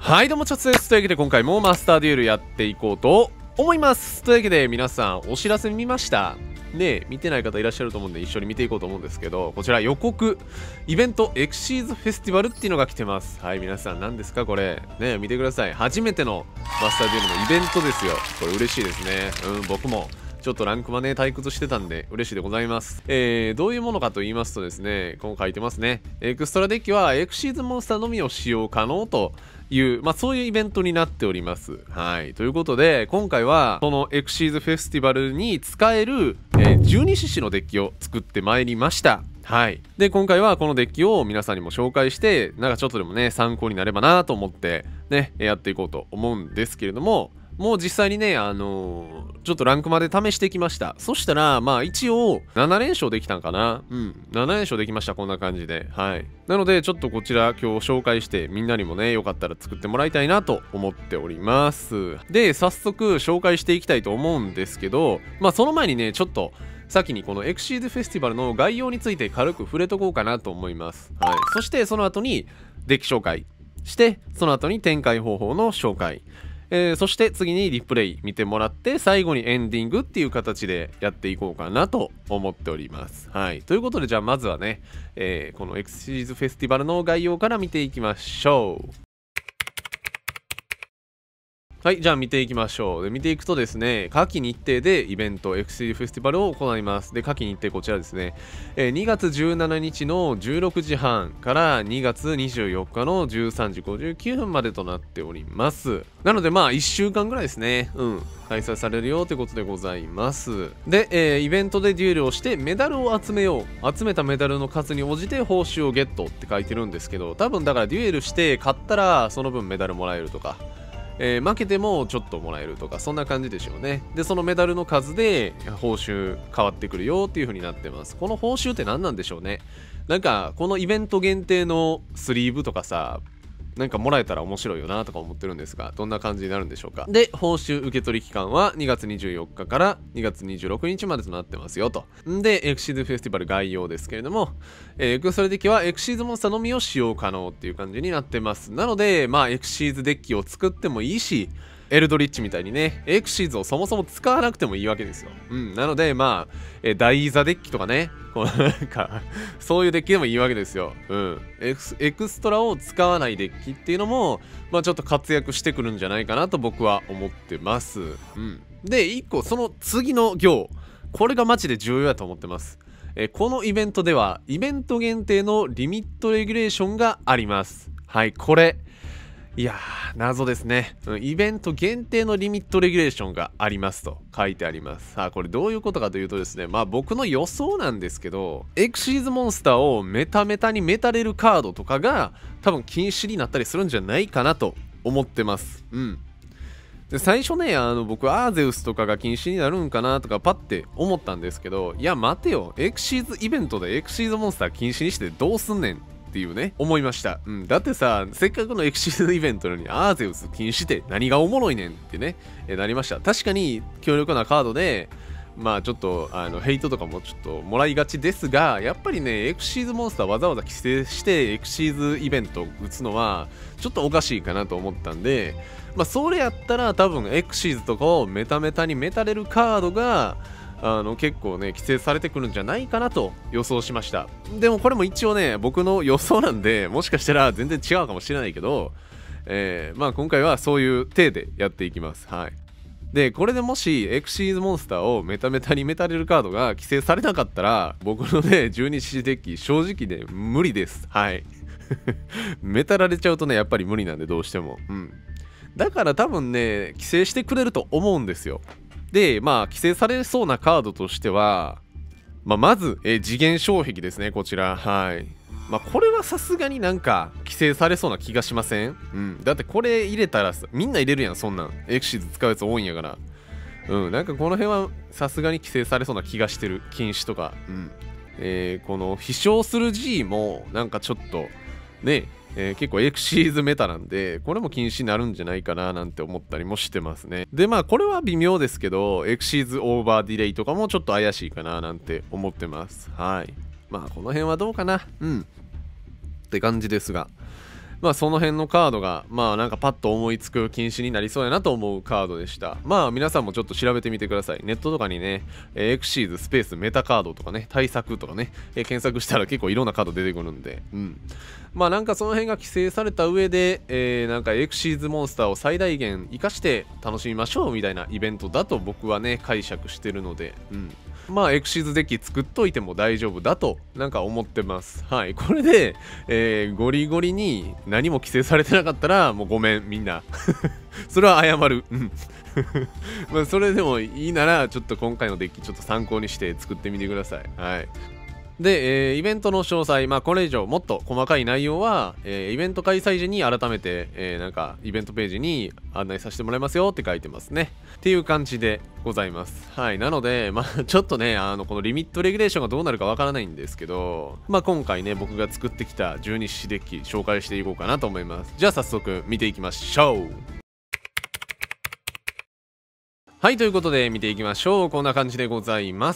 はいどうもチャツです。というわけで今回もマスターデュエルやっていこうと思います。というわけで皆さんお知らせ見ましたね。見てない方いらっしゃると思うんで一緒に見ていこうと思うんですけど、こちら予告イベントエクシーズフェスティバルっていうのが来てます。はい、皆さん何ですかこれね。見てください。初めてのマスターデュエルのイベントですよ。これ嬉しいですね。僕もちょっとランクはね退屈してたんで嬉しいでございます。どういうものかと言いますとですね、こう書いてますね。エクストラデッキはエクシーズモンスターのみを使用可能という、そういうイベントになっております。はい。ということで、今回は、このエクシーズフェスティバルに使える、12獅子のデッキを作ってまいりました。はい。で、今回はこのデッキを皆さんにも紹介して、なんかちょっとでもね、参考になればなと思って、ね、やっていこうと思うんですけれども、もう実際にね、ちょっとランクまで試してきました。そしたら、一応、7連勝できたんかな。7連勝できました。こんな感じで。はい。なので、ちょっとこちら今日紹介して、みんなにもね、よかったら作ってもらいたいなと思っております。で、早速紹介していきたいと思うんですけど、その前にね、ちょっと、先にこのエクシーズフェスティバルの概要について軽く触れとこうかなと思います。はい。そしてその後にデッキ紹介して、その後に展開方法の紹介。そして次にリプレイ見てもらって最後にエンディングっていう形でやっていこうかなと思っております。はい。ということでじゃあまずはね、このエクシーズフェスティバルの概要から見ていきましょう。はい、じゃあ見ていきましょう。で、見ていくとですね、夏季日程でイベントエクシーズフェスティバルを行います。で、夏季日程こちらですね。2月17日の16時半から2月24日の13時59分までとなっております。なので1週間ぐらいですね。開催されるよということでございます。で、イベントでデュエルをしてメダルを集めよう。集めたメダルの数に応じて報酬をゲットって書いてるんですけど、多分だからデュエルして勝ったらその分メダルもらえるとか。負けてもちょっともらえるとかそんな感じでしょうね。でそのメダルの数で報酬変わってくるよっていう風になってます。この報酬って何なんでしょうね。なんかこのイベント限定のスリーブとかさ、なんかもらえたら面白いよなとか思ってるんですが、どんな感じになるんでしょうか。で、報酬受け取り期間は2月24日から2月26日までとなってますよと。で、エクシーズフェスティバル概要ですけれども、エクストラデッキはエクシーズモンスターのみを使用可能っていう感じになってます。なので、エクシーズデッキを作ってもいいし、エルドリッチみたいにね、エクシーズをそもそも使わなくてもいいわけですよ。なので、大座デッキとかね、そういうデッキでもいいわけですよ。エクストラを使わないデッキっていうのも、ちょっと活躍してくるんじゃないかなと僕は思ってます。で、1個、その次の行、これがマジで重要だと思ってます。このイベントでは、イベント限定のリミットレギュレーションがあります。はい、これ。いやー、謎ですね。イベント限定のリミットレギュレーションがありますと書いてあります。さあ、これどういうことかというとですね、僕の予想なんですけど、エクシーズモンスターをメタメタにメタれるカードとかが多分禁止になったりするんじゃないかなと思ってます。で最初ね、僕アーゼウスとかが禁止になるんかなとかパッて思ったんですけど、いや待てよ、エクシーズイベントでエクシーズモンスター禁止にしてどうすんねんっていうね、思いました。だってさ、せっかくのエクシーズイベントなのにアーゼウス禁止って何がおもろいねんってね、なりました。確かに強力なカードで、ちょっとヘイトとかもちょっともらいがちですが、やっぱりね、エクシーズモンスターわざわざ規制してエクシーズイベント打つのはちょっとおかしいかなと思ったんで、それやったら多分エクシーズとかをメタメタにメタれるカードが結構ね規制されてくるんじゃないかなと予想しました。でもこれも一応ね僕の予想なんで、もしかしたら全然違うかもしれないけど、今回はそういう体でやっていきます。はい。でこれでもしエクシーズモンスターをメタメタにメタれるカードが規制されなかったら、僕のね12獅子デッキ正直ね無理です。はいメタられちゃうとねやっぱり無理なんで、どうしても。だから多分ね規制してくれると思うんですよ。で規制されそうなカードとしては、まず、次元障壁ですね、こちら。はい。これはさすがになんか規制されそうな気がしません？だってこれ入れたらみんな入れるやん、そんなん。エクシーズ使うやつ多いんやから。なんかこの辺はさすがに規制されそうな気がしてる。禁止とか。この飛翔する G もなんかちょっとね、結構エクシーズメタなんで、これも禁止になるんじゃないかななんて思ったりもしてますね。でこれは微妙ですけど、エクシーズオーバーディレイとかもちょっと怪しいかななんて思ってます。はい。この辺はどうかなって感じですが。 まあその辺のカードがまあなんかパッと思いつく禁止になりそうやなと思うカードでした。まあ皆さんもちょっと調べてみてください。ネットとかにね、エクシーズスペースメタカードとかね、対策とかね、検索したら結構いろんなカード出てくるんで、まあなんかその辺が規制された上で、なんかエクシーズモンスターを最大限活かして楽しみましょうみたいなイベントだと僕はね、解釈してるので、まあエクシーズデッキ作っといても大丈夫だとなんか思ってます。はい。これで、ゴリゴリに何も規制されてなかったらもうごめんみんな。それは謝る。まあそれでもいいならちょっと今回のデッキちょっと参考にして作ってみてください。はい。で、イベントの詳細、まあこれ以上もっと細かい内容は、イベント開催時に改めて、なんかイベントページに案内させてもらいますよって書いてますね。っていう感じでございます。はい。なので、まあちょっとね、このリミットレギュレーションがどうなるかわからないんですけど、まあ今回ね、僕が作ってきた12種デッキ紹介していこうかなと思います。じゃあ早速見ていきましょう。はい、ということで見ていきましょう。こんな感じでございます。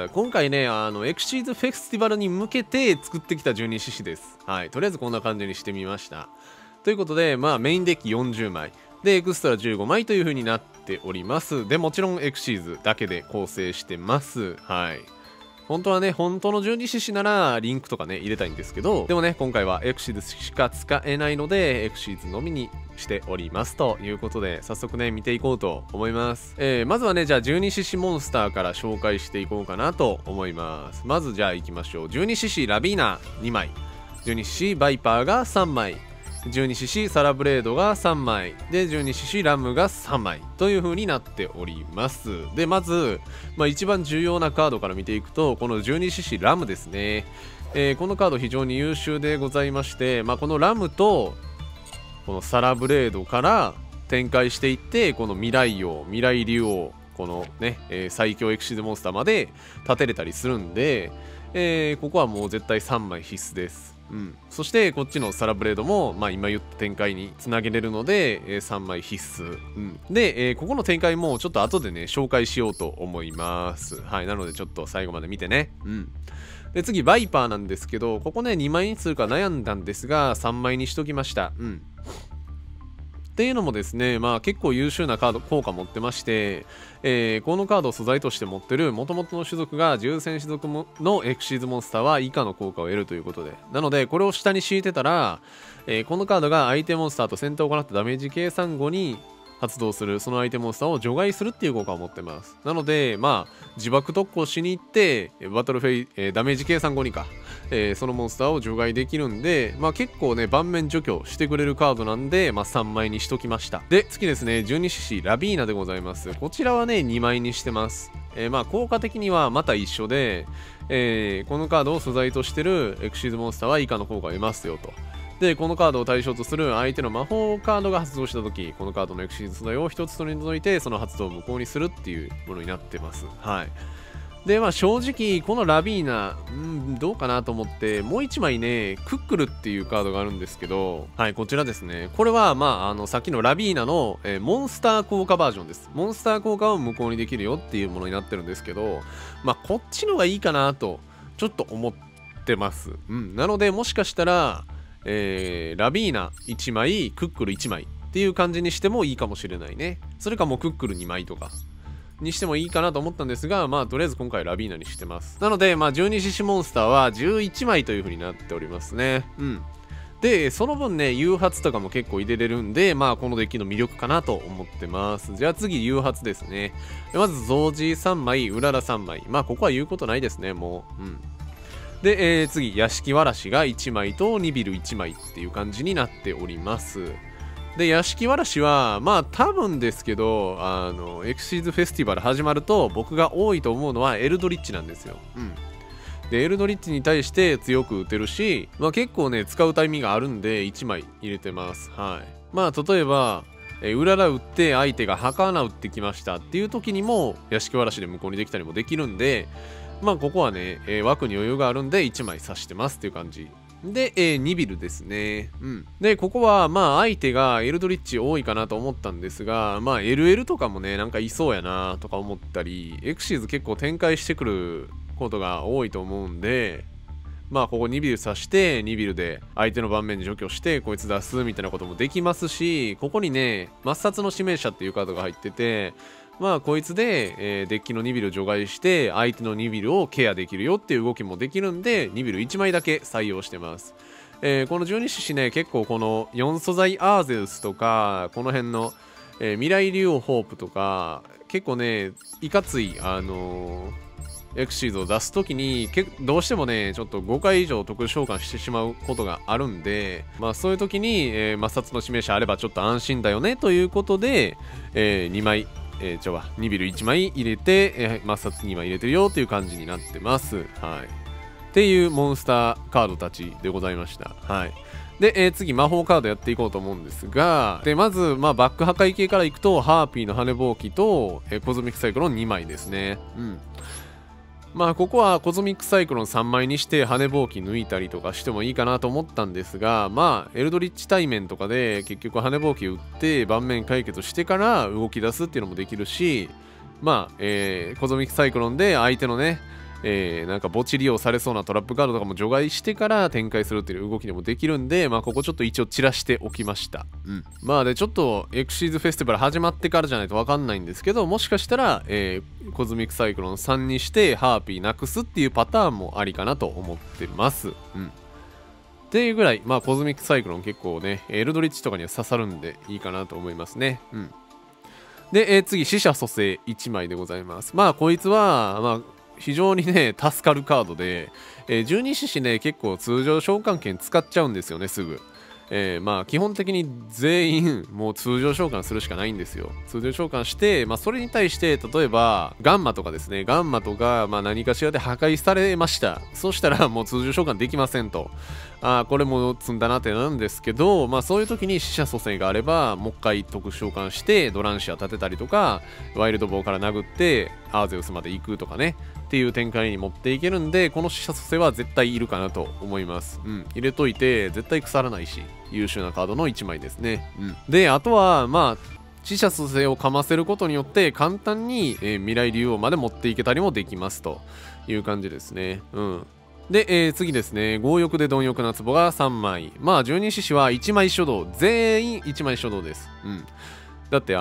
今回ね、エクシーズフェスティバルに向けて作ってきた12獅子です。はい、とりあえずこんな感じにしてみました。ということで、まあメインデッキ40枚。で、エクストラ15枚という風になっております。で、もちろんエクシーズだけで構成してます。はい。本当はね、本当の12獅子ならリンクとかね、入れたいんですけど、でもね、今回はエクシーズしか使えないので、エクシーズのみにしておりますということで、早速ね、見ていこうと思います。まずはね、じゃあ12獅子モンスターから紹介していこうかなと思います。まずじゃあ行きましょう。12獅子ラビーナ2枚、12獅子バイパーが3枚、12獅子サラブレードが3枚で、12獅子ラムが3枚という風になっております。でまず、一番重要なカードから見ていくと、この12獅子ラムですね。このカード非常に優秀でございまして、このラムとこのサラブレードから展開していって、この未来王、未来竜王、このね、最強エクシーズモンスターまで立てれたりするんで、ここはもう絶対3枚必須です。そしてこっちのサラブレードも、今言った展開につなげれるので、3枚必須、で、ここの展開もちょっと後でね紹介しようと思います。はい、なのでちょっと最後まで見てね。で次バイパーなんですけど、ここね2枚にするか悩んだんですが3枚にしときました。っていうのもですね、結構優秀なカード効果持ってまして、このカードを素材として持ってる元々の種族が重戦種族のエクシーズモンスターは以下の効果を得るということで、なのでこれを下に敷いてたら、このカードが相手モンスターと戦闘を行ったダメージ計算後に発動するその相手モンスターを除外するっていう効果を持ってます。なので自爆特攻しに行ってバトルフェイ、ダメージ計算後にか、そのモンスターを除外できるんで、結構ね盤面除去してくれるカードなんで、3枚にしときました。で次ですね、12獅子ラビーナでございます。こちらはね2枚にしてます。効果的にはまた一緒で、このカードを素材としてるエクシーズモンスターは以下の効果を得ますよと。でこのカードを対象とする相手の魔法カードが発動した時、このカードのエクシーズ素材を1つ取り除いてその発動を無効にするっていうものになってます。はい。で正直このラビーナどうかなと思って、もう1枚ねクックルっていうカードがあるんですけど、はい、こちらですね。これはさっきのラビーナの、モンスター効果バージョンです。モンスター効果を無効にできるよっていうものになってるんですけど、こっちのがいいかなとちょっと思ってます。なのでもしかしたらラビーナ1枚クックル1枚っていう感じにしてもいいかもしれないね。それかもうクックル2枚とかにしてもいいかなと思ったんですが、とりあえず今回ラビーナにしてます。なので12獅子モンスターは11枚という風になっておりますね。でその分ね誘発とかも結構入れれるんで、このデッキの魅力かなと思ってます。じゃあ次誘発ですね。まずゾウジ3枚うらら3枚、ここは言うことないですねもう。で、次屋敷わらしが1枚とニビル1枚っていう感じになっております。で屋敷わらしは多分ですけど、エクシーズフェスティバル始まると僕が多いと思うのはエルドリッチなんですよ。でエルドリッチに対して強く打てるし、結構ね使うタイミングがあるんで1枚入れてます。はい。例えばうらら打って相手が儚打ってきましたっていう時にも屋敷わらしで無効にできたりもできるんで、ここはね、枠に余裕があるんで1枚刺してますっていう感じで、ニビルですね。でここは相手がエルドリッチ多いかなと思ったんですが、LL とかもねなんかいそうやなとか思ったり、エクシーズ結構展開してくることが多いと思うんで、 まあここ2ビル刺して2ビルで相手の盤面に除去してこいつ出すみたいなこともできますし、ここにね抹殺の指名者っていうカードが入ってて、まあこいつで、デッキの2ビルを除外して相手の2ビルをケアできるよっていう動きもできるんで2ビル1枚だけ採用してます。この十二獅子ね、結構この4素材アーゼウスとかこの辺の、未来竜王ホープとか結構ねいかついエクシーズを出すときにどうしてもねちょっと5回以上特殊召喚してしまうことがあるんで、まあそういう時に、抹殺の指名者あればちょっと安心だよねということで、2枚2ビル1枚入れて、抹殺2枚入れてるよという感じになってます。はい。っていうモンスターカードたちでございました。はい。で、次、魔法カードやっていこうと思うんですが、で、まず、まあ、バック破壊系からいくと、ハーピーの羽ぼうきと、コズミックサイクロン2枚ですね。うん。まあ、ここはコズミックサイクロン3枚にして、羽ぼうき抜いたりとかしてもいいかなと思ったんですが、まあ、エルドリッチ対面とかで、結局羽ぼうき打って、盤面解決してから動き出すっていうのもできるし、まあ、コズミックサイクロンで相手のね、なんか墓地利用されそうなトラップカードとかも除外してから展開するっていう動きでもできるんで、まあここちょっと一応散らしておきました。うん。まあでちょっとエクシーズフェスティバル始まってからじゃないとわかんないんですけど、もしかしたら、コズミックサイクロン3にしてハーピーなくすっていうパターンもありかなと思ってます。うん。っていうぐらい、まあコズミックサイクロン結構ね、エルドリッチとかには刺さるんでいいかなと思いますね。うん。で、次、死者蘇生1枚でございます。まあこいつは、まあ非常にね、助かるカードで、十二獅子ね、結構通常召喚権使っちゃうんですよね、すぐ。まあ基本的に全員もう通常召喚するしかないんですよ。通常召喚して、まあそれに対して例えばガンマとかですね、ガンマとか、まあ何かしらで破壊されました。そしたらもう通常召喚できませんと。これも積んだなってなんですけど、まあそういう時に死者蘇生があれば、もう一回特殊召喚してドランシア立てたりとか、ワイルドボーから殴ってアーゼウスまで行くとかね。っていう展開に持っていけるんで、この死者蘇生は絶対いるかなと思います。うん。入れといて、絶対腐らないし、優秀なカードの1枚ですね。うん。で、あとは、まあ、死者蘇生をかませることによって、簡単に、未来竜王まで持っていけたりもできますという感じですね。うん。で、次ですね。強欲で貪欲な壺が3枚。まあ、十二獅子は1枚書道。全員1枚書道です。うん。だって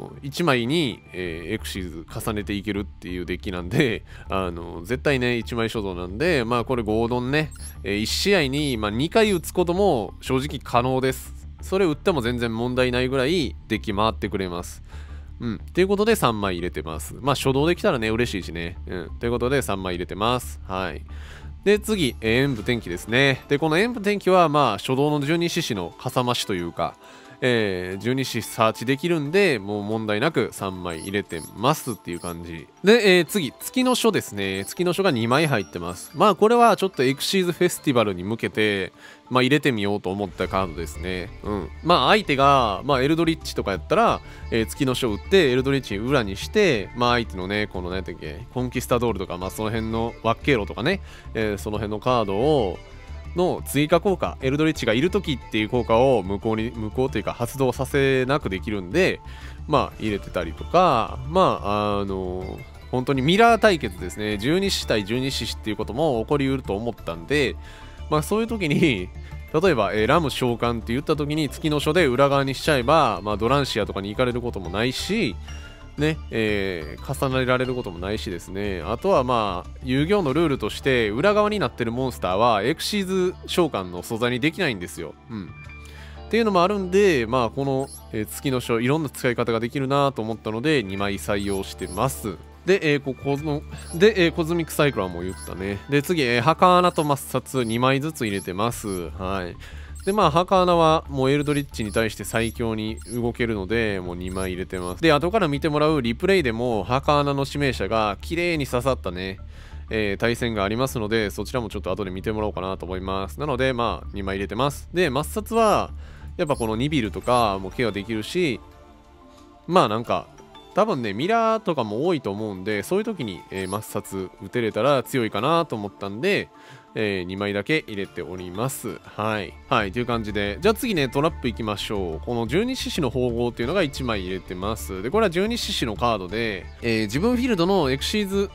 1枚に、エクシーズ重ねていけるっていうデッキなんで絶対ね1枚書道なんで、まあこれ合同ね、1試合に、まあ、2回打つことも正直可能です。それ打っても全然問題ないぐらいデッキ回ってくれます。うん。ということで3枚入れてます。まあ初動できたらね嬉しいしね。うん。ということで3枚入れてます。はい。で次、演武天気ですね。でこの演武天気はまあ初動の十二獅子のかさ増しというか十二支サーチできるんで、もう問題なく3枚入れてますっていう感じ。で、次、月の書ですね。月の書が2枚入ってます。まあ、これはちょっとエクシーズフェスティバルに向けて、まあ、入れてみようと思ったカードですね。うん。まあ、相手が、まあ、エルドリッチとかやったら、月の書を打って、エルドリッチ裏にして、まあ、相手のね、この何やったっけ、コンキスタドールとか、まあ、その辺のワッケーロとかね、その辺のカードを、の追加効果、エルドリッチがいるときっていう効果を無効というか発動させなくできるんで、まあ入れてたりとか、まあ本当にミラー対決ですね。十二支対十二支っていうことも起こりうると思ったんで、まあそういう時に、例えば、ラム召喚って言った時に月の書で裏側にしちゃえば、まあドランシアとかに行かれることもないし、ね、重ねられることもないしですね。あとはまあ、遊戯王のルールとして、裏側になってるモンスターは、エクシーズ召喚の素材にできないんですよ。うん。っていうのもあるんで、まあ、この、月の書、いろんな使い方ができるなと思ったので、2枚採用してます。で、コズミックサイクロンも言ったね。で、次、墓穴と抹殺2枚ずつ入れてます。はい。で、まあ、墓穴はもうエルドリッチに対して最強に動けるので、もう2枚入れてます。で、後から見てもらうリプレイでも、墓穴の指名者が綺麗に刺さったね、対戦がありますので、そちらもちょっと後で見てもらおうかなと思います。なので、まあ、2枚入れてます。で、抹殺は、やっぱこの2ビルとかもケアできるし、まあなんか、多分ね、ミラーとかも多いと思うんで、そういう時に、抹殺打てれたら強いかなと思ったんで、2枚だけ入れております。はい。はい。という感じで。じゃあ次ね、トラップいきましょう。この十二獅子の縫合っていうのが1枚入れてます。で、これは十二獅子のカードで、自分フィールドのエクシーズ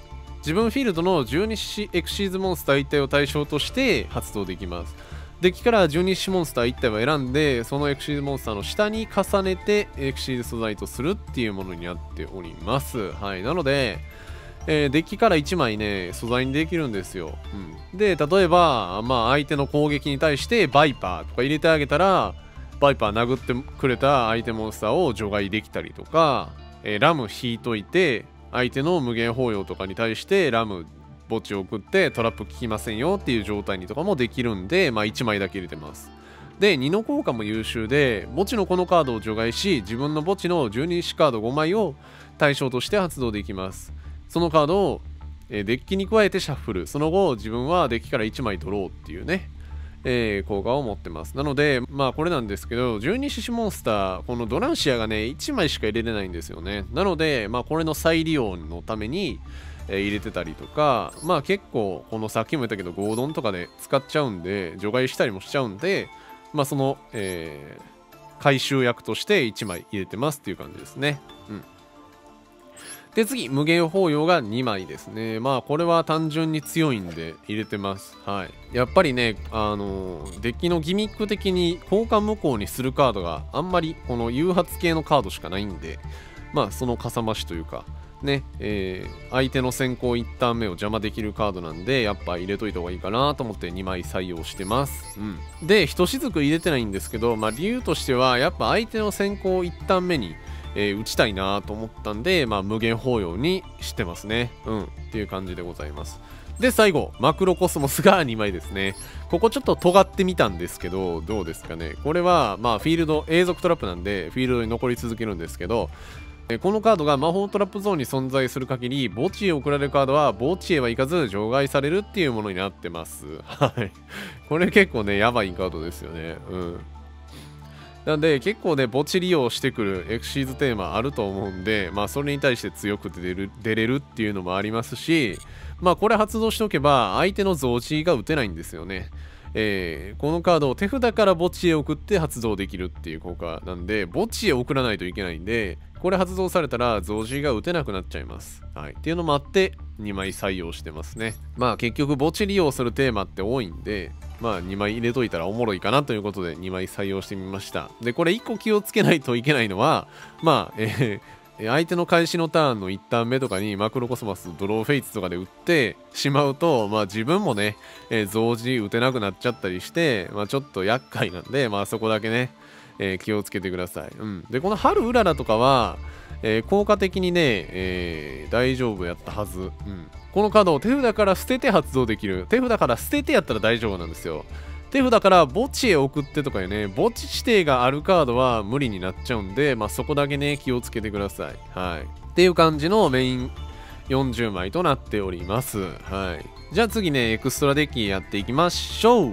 自分フィールドの12種エクシーズモンスター1体を対象として発動できます。デッキから12種モンスター1体を選んで、そのエクシーズモンスターの下に重ねてエクシーズ素材とするっていうものになっております。はい。なので、デッキから1枚ね、素材にできるんですよ。で、例えば、相手の攻撃に対してバイパーとか入れてあげたら、バイパー殴ってくれた相手モンスターを除外できたりとか、ラム引いといて、相手の無限包容とかに対してラム墓地を送ってトラップ効きませんよっていう状態にとかもできるんで、1枚だけ入れてます。で、2の効果も優秀で、墓地のこのカードを除外し、自分の墓地の12種カード5枚を対象として発動できます。そのカードをデッキに加えてシャッフル。その後、自分はデッキから1枚取ろうっていうね、効果を持ってます。なので、これなんですけど、12種モンスター、このドランシアがね、1枚しか入れれないんですよね。なので、これの再利用のために、入れてたりとか、結構、このさっきも言ったけど、ゴードンとかで使っちゃうんで、除外したりもしちゃうんで、その、回収役として1枚入れてますっていう感じですね。で、次、無限包容が2枚ですね。これは単純に強いんで入れてます。はい。やっぱりね、デッキのギミック的に交換無効にするカードがあんまり、この誘発系のカードしかないんで、そのかさ増しというか、ね、相手の先行1ターン目を邪魔できるカードなんで、やっぱ入れといた方がいいかなと思って2枚採用してます。で、ひとしずく入れてないんですけど、理由としては、やっぱ相手の先行1ターン目に、打ちたいなと思ったんで、無限包容にしてますね。っていう感じでございます。で、最後、マクロコスモスが2枚ですね。ここちょっと尖ってみたんですけど、どうですかね。これは、フィールド、永続トラップなんで、フィールドに残り続けるんですけど、このカードが魔法トラップゾーンに存在する限り、墓地へ送られるカードは墓地へは行かず除外されるっていうものになってます。はい。これ結構ね、やばいカードですよね。なんで結構ね、墓地利用してくるエクシーズテーマあると思うんで、それに対して強く出れるっていうのもありますし、これ発動しておけば相手の増地が打てないんですよね。このカードを手札から墓地へ送って発動できるっていう効果なんで、墓地へ送らないといけないんで、これ発動されたら増地が打てなくなっちゃいます。はい。っていうのもあって、2枚採用してますね。結局墓地利用するテーマって多いんで、2枚入れといたらおもろいかなということで2枚採用してみました。で、これ1個気をつけないといけないのは、相手の開始のターンの1ターン目とかにマクロコスモスドローフェイツとかで打ってしまうと、自分もね、増時打てなくなっちゃったりして、ちょっと厄介なんで、そこだけね、気をつけてください。で、この春うららとかは、効果的にね、大丈夫やったはず。このカードを手札から捨てて発動できる。手札から捨ててやったら大丈夫なんですよ。手札から墓地へ送ってとかいうね、墓地指定があるカードは無理になっちゃうんで、そこだけね、気をつけてください。はい。っていう感じのメイン40枚となっております。はい。じゃあ次ね、エクストラデッキやっていきましょう。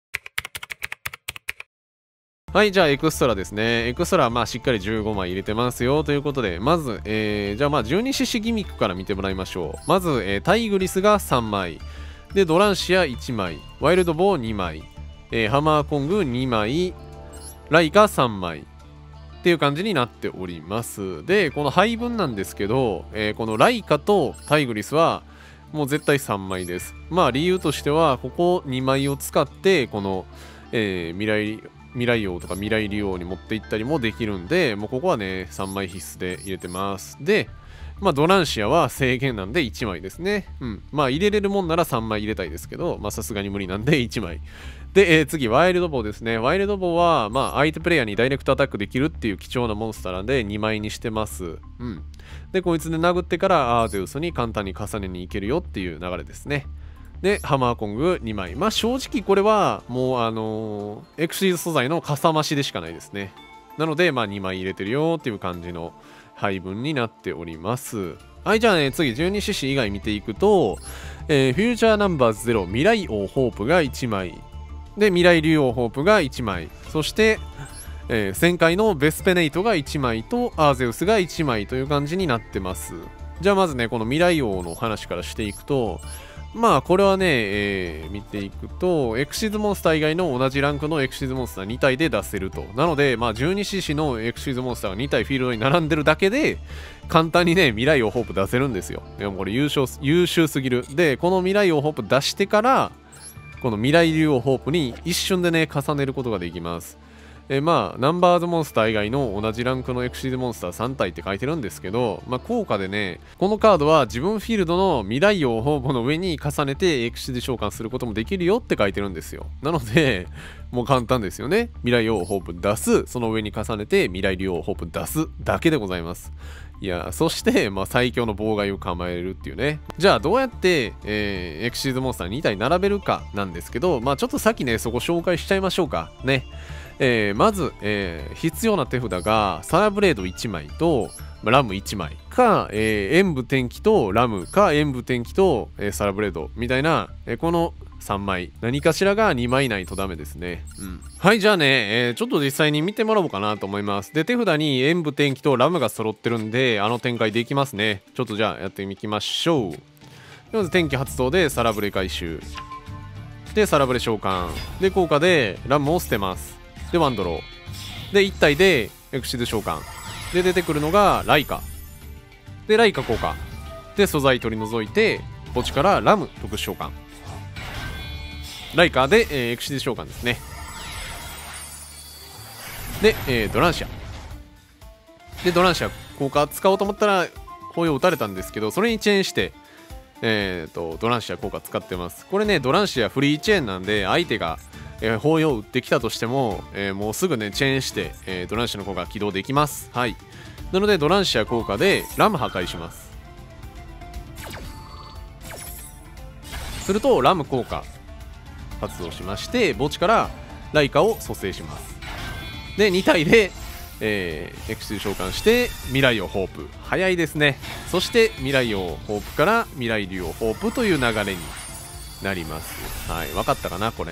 はい、じゃあエクストラですね。エクストラはしっかり15枚入れてますよということで、まず、じゃあ12獅子ギミックから見てもらいましょう。まず、タイグリスが3枚。で、ドランシア1枚。ワイルドボー2枚。ハマーコング2枚。ライカ3枚。っていう感じになっております。で、この配分なんですけど、このライカとタイグリスは、もう絶対3枚です。理由としては、ここ2枚を使って、この、未来王とか未来竜王に持っていったりもできるんで、もうここはね、3枚必須で入れてます。で、ドランシアは制限なんで1枚ですね。入れれるもんなら3枚入れたいですけど、さすがに無理なんで1枚。で、次、ワイルドボーですね。ワイルドボーは、相手プレイヤーにダイレクトアタックできるっていう貴重なモンスターなんで2枚にしてます。で、こいつで殴ってからアーゼウスに簡単に重ねに行けるよっていう流れですね。で、ハマーコング2枚。正直これは、もう、エクシーズ素材のかさ増しでしかないですね。なので、2枚入れてるよっていう感じの配分になっております。はい、じゃあね、次、12獅子以外見ていくと、フューチャーナンバーズ0、未来王ホープが1枚。で、未来竜王ホープが1枚。そして、旋回のベスペネイトが1枚と、アーゼウスが1枚という感じになってます。じゃあまずね、この未来王の話からしていくと、 まあこれはね、見ていくとエクシズモンスター以外の同じランクのエクシズモンスター2体で出せると。なのでまあ 12cc のエクシズモンスターが2体フィールドに並んでるだけで簡単にね未来王ホープ出せるんですよ。でもこれ優秀すぎる。でこの未来王ホープ出してからこの未来竜王ホープに一瞬でね重ねることができます。まあナンバーズモンスター以外の同じランクのエクシズモンスター3体って書いてるんですけど、まあ効果でねこのカードは自分フィールドの未来王ホープの上に重ねてエクシズ召喚することもできるよって書いてるんですよ。なのでもう簡単ですよね。未来王ホープ出す、その上に重ねて未来竜王ホープ出すだけでございます。いやそして、まあ、最強の妨害を構えるっていうね。じゃあどうやって、エクシズモンスター2体並べるかなんですけど、まあちょっと先ねそこ紹介しちゃいましょうかね。まず、必要な手札がサーブレード1枚とラム1枚か、演武天気とラムか演武天気と、サラブレードみたいな、この3枚何かしらが2枚ないとダメですね。はいじゃあね、ちょっと実際に見てもらおうかなと思います。で手札に演武天気とラムが揃ってるんであの展開できますね。ちょっとじゃあやっていきましょう。まず天気発動でサラブレ回収でサラブレ召喚で効果でラムを捨てます。でワンドローで1体でエクシズ召喚で出てくるのがライカでライカ効果で素材取り除いて墓地からラム特殊召喚ライカで、エクシズ召喚ですね。で、ドランシアでドランシア効果使おうと思ったら砲を打たれたんですけどそれにチェーンしてドランシア効果使ってます。これねドランシアフリーチェーンなんで相手が砲を打ってきたとしても、もうすぐねチェーンして、ドランシアの効果起動できます。はいなのでドランシア効果でラム破壊します。するとラム効果発動しまして墓地からライカを蘇生します。で2体で、エクシズ召喚して未来王ホープ早いですね。そして未来王ホープから未来竜王ホープという流れになります。はい分かったかなこれ。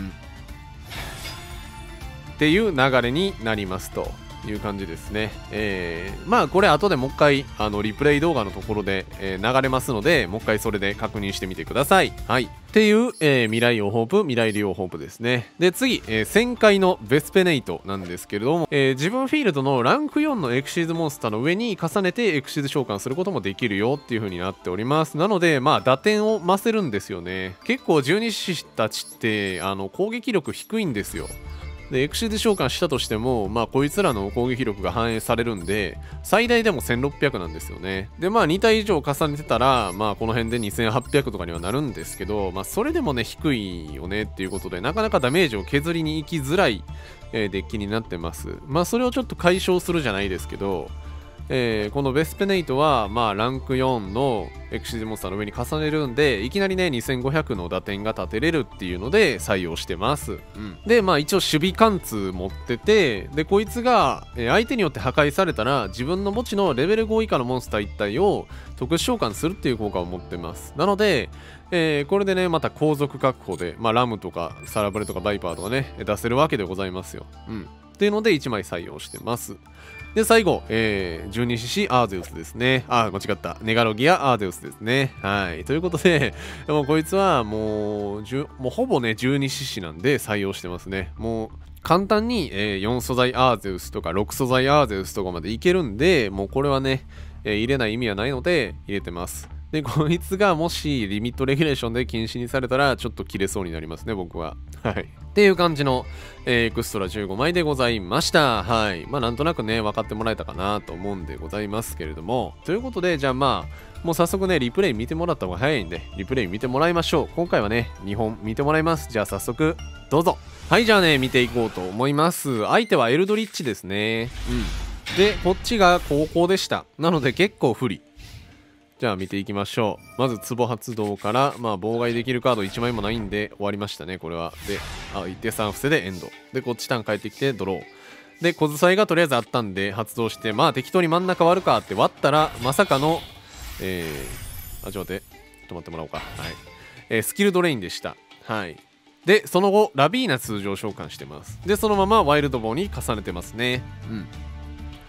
っていう流れになりますという感じですね。まあこれ後でもう一回リプレイ動画のところで、流れますのでもう一回それで確認してみてください。はいっていう、未来王ホープ未来竜王ホープですね。で次、旋回のベスペネイトなんですけれども、自分フィールドのランク4のエクシズモンスターの上に重ねてエクシズ召喚することもできるよっていう風になっております。なのでまあ打点を増せるんですよね。結構12子たちって攻撃力低いんですよ。でエクシズ召喚したとしてもまあこいつらの攻撃力が反映されるんで最大でも1600なんですよね。でまあ2体以上重ねてたらまあこの辺で2800とかにはなるんですけど、まあそれでもね低いよねっていうことでなかなかダメージを削りに行きづらい、デッキになってます。まあそれをちょっと解消するじゃないですけどこのベスペネイトはまあランク4のエクシズモンスターの上に重ねるんでいきなりね2500の打点が立てれるっていうので採用してます。でまあ一応守備貫通持っててでこいつが相手によって破壊されたら自分の墓地のレベル5以下のモンスター1体を特殊召喚するっていう効果を持ってます。なのでこれでねまた後続確保で、まあ、ラムとかサラブレとかバイパーとかね出せるわけでございますよ。っていうので1枚採用してます。で最後、12cc アーゼウスですね。間違った。ネガロギアアーゼウスですね。はい。ということで、もうこいつはもうほぼね 12cc なんで採用してますね。もう簡単に、4素材アーゼウスとか6素材アーゼウスとかまでいけるんで、もうこれはね、入れない意味はないので入れてます。で、こいつがもしリミットレギュレーションで禁止にされたらちょっと切れそうになりますね、僕は。はい。っていう感じの、エクストラ15枚でございました。はい。まあなんとなくね、分かってもらえたかなと思うんでございますけれども。ということで、じゃあまあ、もう早速ね、リプレイ見てもらった方が早いんで、リプレイ見てもらいましょう。今回はね、2本見てもらいます。じゃあ早速、どうぞ。はい、じゃあね、見ていこうと思います。相手はエルドリッチですね。で、こっちが高校でした。なので結構不利。じゃあ見ていきましょう。まず壺発動から、まあ妨害できるカード1枚もないんで終わりましたね、これは。で、一定3伏せでエンド。で、こっちターン返ってきてドロー。で、小伝いがとりあえずあったんで発動して、まあ適当に真ん中割るかって割ったら、まさかの、ちょっと待って。止まってもらおうか。はい。スキルドレインでした。はい。で、その後、ラビーナ通常召喚してます。で、そのままワイルドボーに重ねてますね。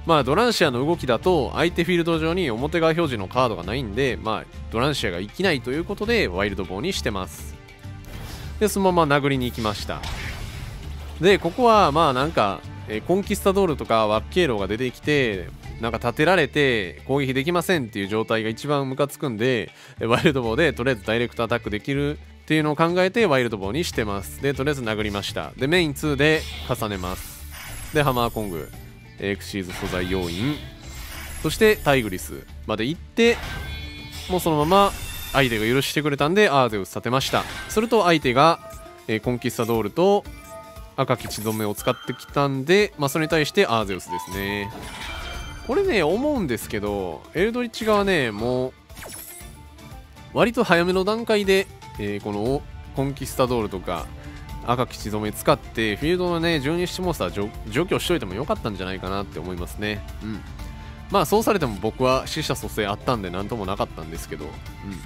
まあドランシアの動きだと相手フィールド上に表側表示のカードがないんで、まあドランシアが生きないということでワイルドボーにしてます。でそのまま殴りに行きました。でここはまあなんか、コンキスタドールとかワッケーロが出てきてなんか立てられて攻撃できませんっていう状態が一番ムカつくんで、ワイルドボーでとりあえずダイレクトアタックできるっていうのを考えてワイルドボーにしてます。でとりあえず殴りました。でメイン2で重ねます。でハマーコング、エクシーズ素材要員、そしてタイグリスまで行って、もうそのまま相手が許してくれたんでアーゼウス立てました。すると相手が、コンキスタドールと赤き血止めを使ってきたんで、まあ、それに対してアーゼウスですね。これね思うんですけど、エルドリッチ側ねもう割と早めの段階で、このコンキスタドールとか赤き血止め使ってフィールドのね12種モンスター除去しといてもよかったんじゃないかなって思いますね。まあそうされても僕は死者蘇生あったんでなんともなかったんですけど、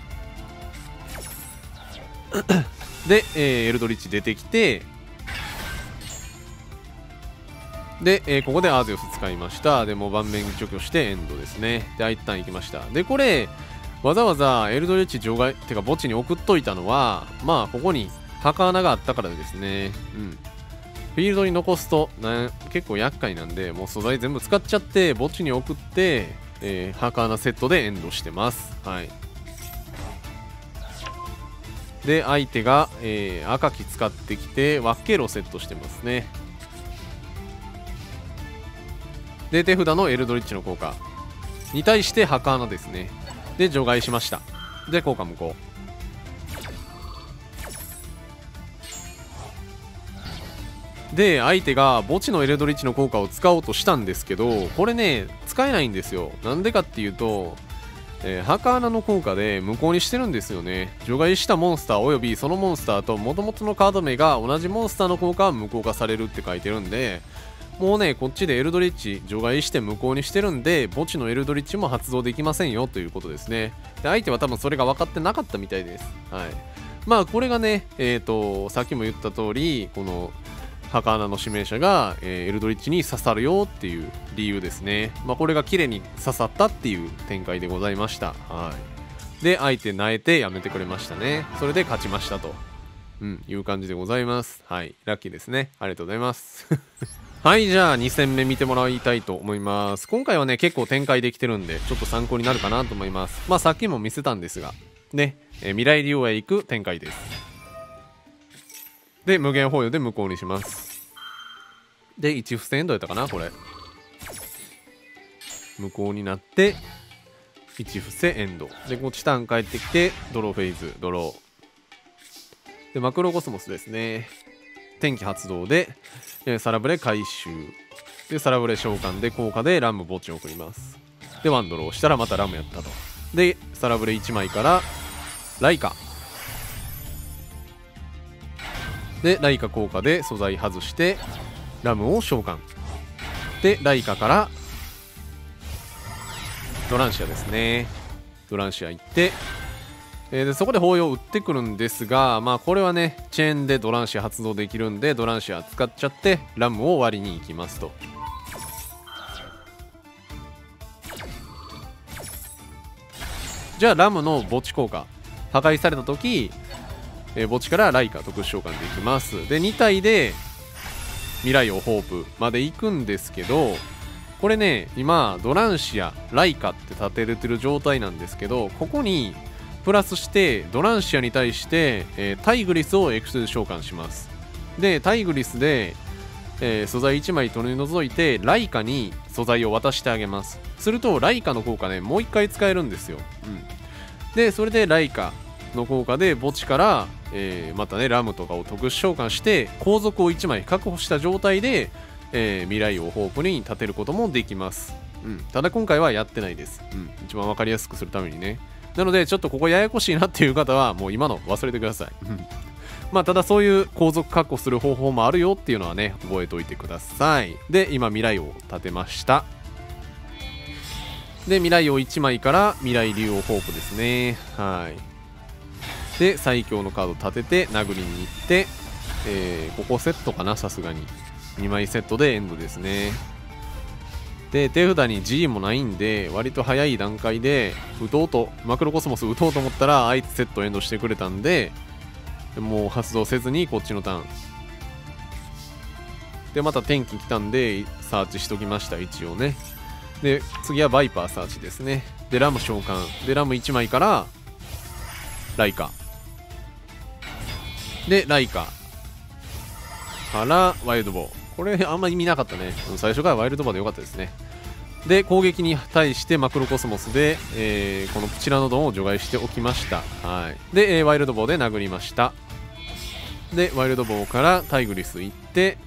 で、エルドリッチ出てきて、で、ここでアーゼウス使いました。でもう盤面除去してエンドですね。で一旦行きました。でこれわざわざエルドリッチ除外てか墓地に送っといたのは、まあここに墓穴があったからですね。フィールドに残すと結構厄介なんで、もう素材全部使っちゃって墓地に送って、墓穴セットでエンドしてます。で相手が、赤き使ってきてワッケーロをセットしてますね。で手札のエルドリッチの効果に対して墓穴ですね。で除外しました。で効果無効で、相手が墓地のエルドリッチの効果を使おうとしたんですけど、これね使えないんですよ。なんでかっていうと、墓穴の効果で無効にしてるんですよね。除外したモンスターおよびそのモンスターと元々のカード名が同じモンスターの効果は無効化されるって書いてるんで、もうねこっちでエルドリッチ除外して無効にしてるんで、墓地のエルドリッチも発動できませんよということですね。で相手は多分それが分かってなかったみたいです。まあこれがねさっきも言った通り、この墓穴の指名者が、エルドリッチに刺さるよっていう理由ですね。まあこれが綺麗に刺さったっていう展開でございました。で相手萎えてやめてくれましたね。それで勝ちましたと、いう感じでございます。ラッキーですね。ありがとうございますじゃあ2戦目見てもらいたいと思います。今回はね結構展開できてるんでちょっと参考になるかなと思います。まあさっきも見せたんですがね、未来竜へ行く展開です。で無限包囲で無効にします。で1伏線どうやったかな、これ無効になって1伏せエンドでこっちターン帰ってきてドローフェイズドローでマクロコスモスですね。天気発動で、サラブレ回収でサラブレ召喚で効果でラム墓地を送ります。でワンドローしたらまたラムやったと。でサラブレ1枚からライカでライカ効果で素材外してラムを召喚でライカからドランシアですね。ドランシア行って、でそこで包囲を打ってくるんですが、まあこれはねチェーンでドランシア発動できるんでドランシア使っちゃってラムを割りに行きますと。じゃあラムの墓地効果破壊された時、墓地からライカ特殊召喚できます。で2体で未来をホープまで行くんですけど、これね今ドランシアライカって立てれてる状態なんですけど、ここにプラスしてドランシアに対して、タイグリスをエクス召喚します。でタイグリスで、素材1枚取り除いてライカに素材を渡してあげます。するとライカの効果ねもう1回使えるんですよ。でそれでライカの効果で墓地から、またねラムとかを特殊召喚して後続を1枚確保した状態で、未来をホープに立てることもできます。ただ今回はやってないです。一番分かりやすくするためにね。なのでちょっとここややこしいなっていう方はもう今の忘れてくださいまあただそういう後続確保する方法もあるよっていうのはね覚えておいてください。で今未来を立てました。で未来を1枚から未来竜王ホープですね。で最強のカード立てて殴りに行って、ここセットかな、さすがに2枚セットでエンドですね。 で手札に G もないんで割と早い段階で打とうとマクロコスモス打とうと思ったらあいつセットエンドしてくれたんでもう発動せずにこっちのターンでまた天気来たんでサーチしときました一応ね。で次はバイパーサーチですね。でラム召喚でラム1枚からライカでライカからワイルドボー、これあんま意味なかったね。最初からワイルドボーでよかったですね。で攻撃に対してマクロコスモスで、このプチラノドンを除外しておきました。はい、で、ワイルドボーで殴りました。でワイルドボーからタイグリス行って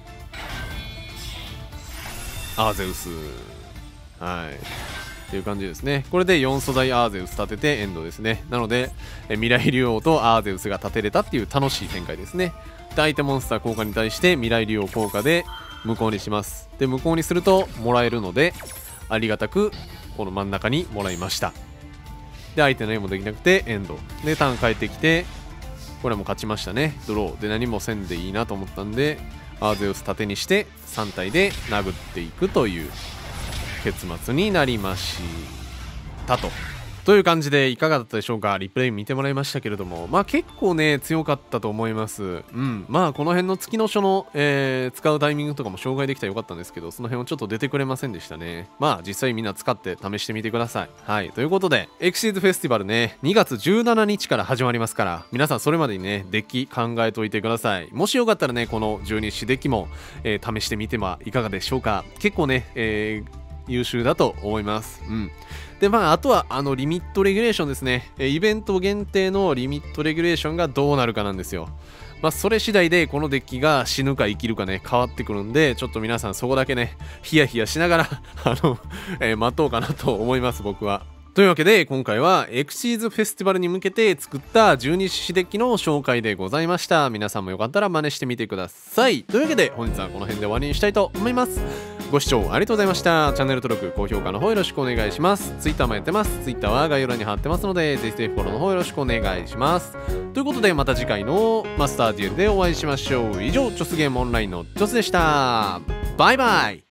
アーゼウス、はいっていう感じですね。これで4素材アーゼウス立ててエンドですね。なので未来竜王とアーゼウスが立てれたっていう楽しい展開ですね。で相手モンスター効果に対して未来竜王効果で無効にします。で無効にするともらえるのでありがたくこの真ん中にもらいました。で相手の絵もできなくてエンドでターン返ってきてこれも勝ちましたね。ドローで何もせんでいいなと思ったんでアーゼウス盾にして3体で殴っていくという結末になりましたという感じでいかがだったでしょうか。リプレイ見てもらいましたけれども結構ね強かったと思います。この辺の月の書の、使うタイミングとかも紹介できたらよかったんですけどその辺はちょっと出てくれませんでしたね。実際みんな使って試してみてください。はいということでエクシーズフェスティバルね2月17日から始まりますから皆さんそれまでにねデッキ考えといてください。もしよかったらねこの12種デッキも、試してみてはいかがでしょうか。結構ね、優秀だと思います。であとはリミットレギュレーションですね。イベント限定のリミットレギュレーションがどうなるかなんですよ。それ次第でこのデッキが死ぬか生きるかね変わってくるんでちょっと皆さんそこだけねヒヤヒヤしながら待とうかなと思います僕は。というわけで今回はエクシーズフェスティバルに向けて作った12種デッキの紹介でございました。皆さんもよかったら真似してみてください。というわけで本日はこの辺で終わりにしたいと思います。ご視聴ありがとうございました。チャンネル登録高評価の方よろしくお願いします。 Twitter もやってます。 Twitter は概要欄に貼ってますのでぜひぜひフォローの方よろしくお願いします。ということでまた次回のマスターデュエルでお会いしましょう。以上チョスゲームオンラインのチョスでした。バイバイ。